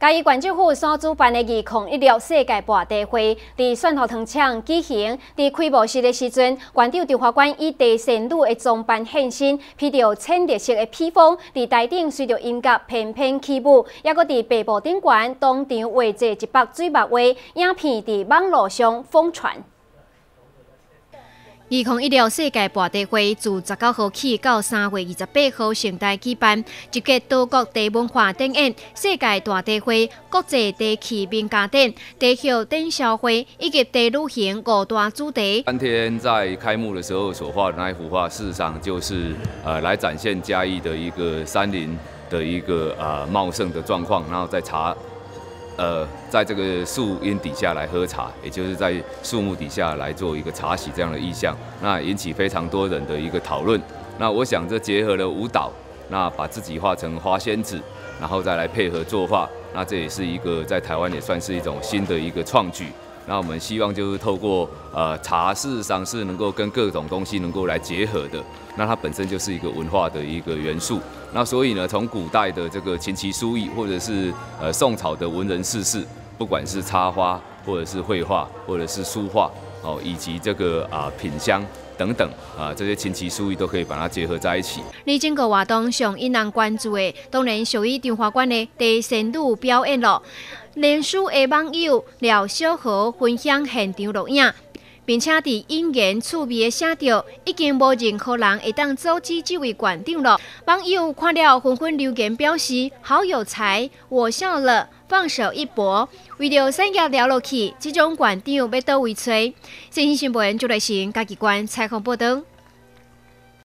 嘉义县政府所主办的2016世界博地会，伫蒜头糖厂举行。伫开幕式的时阵，县长张华官以地仙女的装扮现身，披着浅绿色的披风，伫台顶随着音乐翩翩起舞，也搁伫白布顶悬当场画着一幅水墨画，影片伫网络上疯传。2016世界博地会自19号起到3月28号盛大举办，集结多国地文化展演、世界大地会、国际地气名家展、地hiệu展销会以及地旅行5大主题。 当天在开幕的时候所画的那一幅画，事实上就是来展现嘉义的一个山林的一个茂盛的状况，然后再在这个树荫底下来喝茶，也就是在树木底下来做一个茶席这样的意象，那引起非常多人的一个讨论。那我想这结合了舞蹈，那把自己画成花仙子，然后再来配合作画，那这也是一个在台湾也算是一种新的一个创举。那我们希望就是透过茶，事实上是能够跟各种东西能够来结合的。那它本身就是一个文化的一个元素。那所以呢，从古代的这个琴棋书艺，或者是宋朝的文人士士，不管是插花，或者是绘画，或者是书画，以及这个品香等等这些琴棋书艺都可以把它结合在一起。 而整个活动上引人关注的，当然属于张华馆的地仙女表演咯。连续的网友廖小豪分享现场录影，并且伫引言趣味的写着，已经无任何人会当阻止这位馆长了。网友看了纷纷留言表示：好有才，我笑了，放手一搏。为了产业聊落去，这种馆长要倒位找？新新闻就来信嘉义县采访报道。